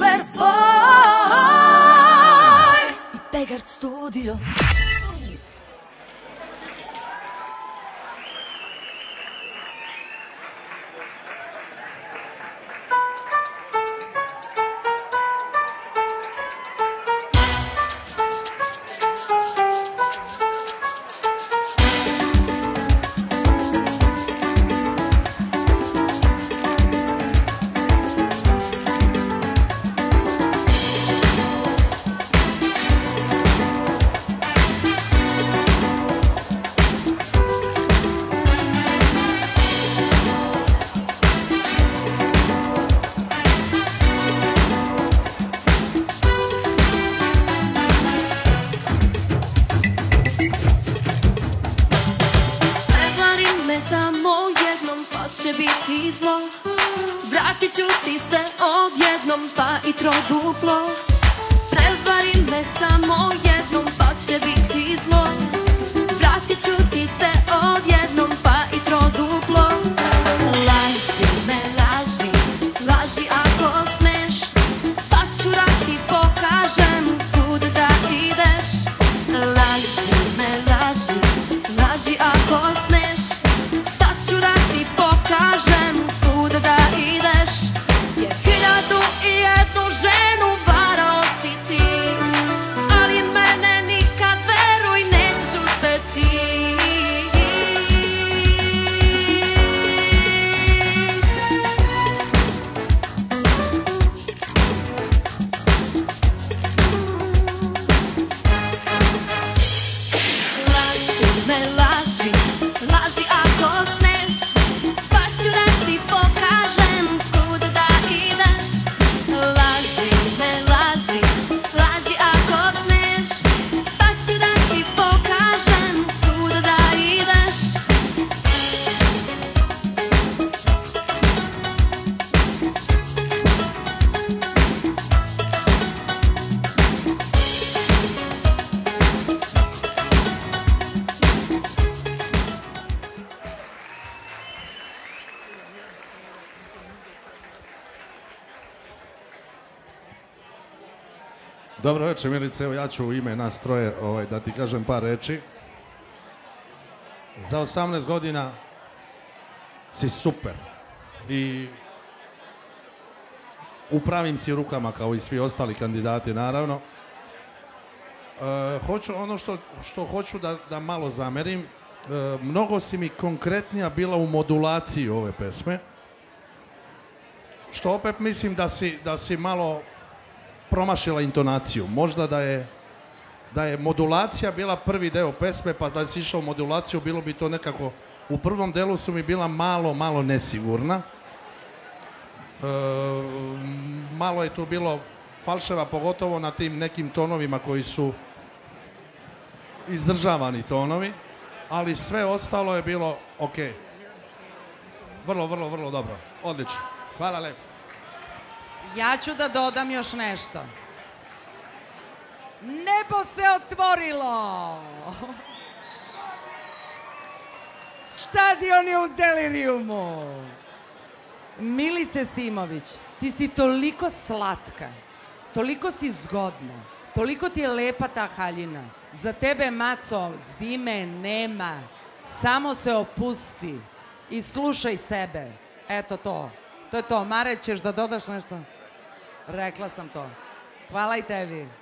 Superboys i Begard Studio. Samo jednom pa će biti zlo. Vratit ću ti sve odjednom pa i troduplo. Prevari me samo jednom pa će biti zlo. Vratit ću ti sve odjednom pa i troduplo. Laži me, laži, laži ako smeš, pa ću da ti pokažem kud da ideš. Laži me, laži, laži ako smeš, da ti pokažem kud da ideš. Jer 1001 ženu varao si ti, ali mene nikad, veruj, nećeš uspeti. Laži me, laži, laži ako smeš, pa ću da ti pokažem kud da ideš. Laži me, laži, laži ako smeš, pa ću da ti pokažem kud da ideš. Dobro večer, Milice, evo ja ću u ime nas troje da ti kažem par reči. Za 18 godina si super i u pravim si rukama kao i svi ostali kandidati, naravno. Ono što hoću da malo zamerim, mnogo si mi konkretnija bila u modulaciji ove pesme, što opet mislim da si malo promašila intonaciju. Možda da je modulacija bila prvi deo pesme, pa da si išao u modulaciju, bilo bi to nekako, u prvom delu su mi bila malo nesigurna. Malo je tu bilo falševa, pogotovo na tim nekim tonovima koji su izdržavani tonovi, ali sve ostalo je bilo ok. Vrlo dobro. Odlično. Hvala lepo. Ja ću da dodam još nešto. Nebo se otvorilo! Stadion je u delirijumu. Milice Simović, ti si toliko slatka, toliko si zgodna, toliko ti je lepa ta haljina. Za tebe, maco, zime nema. Samo se opusti i slušaj sebe. Eto to. To je to. Mare, ćeš da dodaš nešto? Rekla sam to. Hvala i tebi.